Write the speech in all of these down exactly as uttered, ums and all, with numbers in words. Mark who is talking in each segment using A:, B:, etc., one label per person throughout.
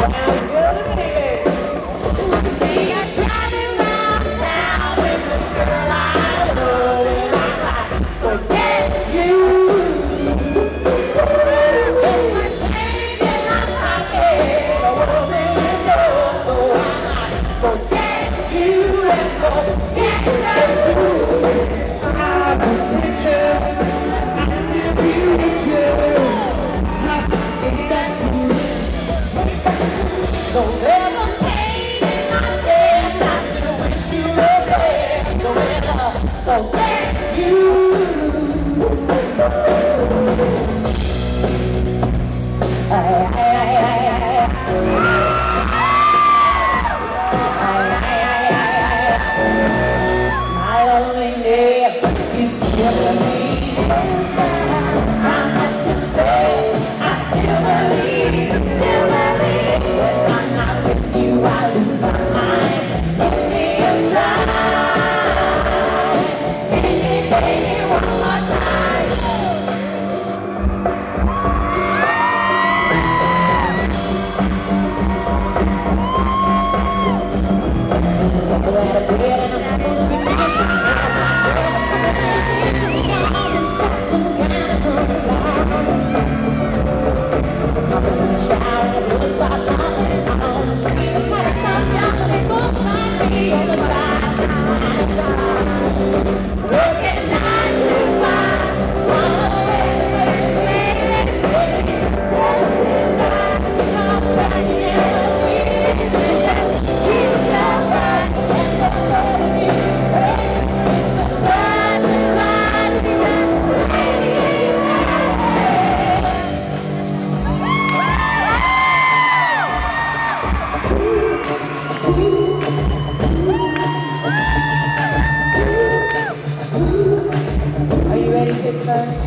A: Pittsburgh.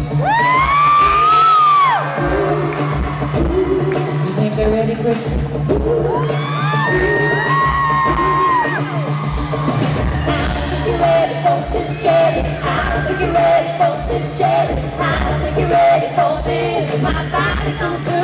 A: You think they're ready, Christian? I think you're ready for this journey. I think you're ready for this journey. I think you're ready for this. My body's so good.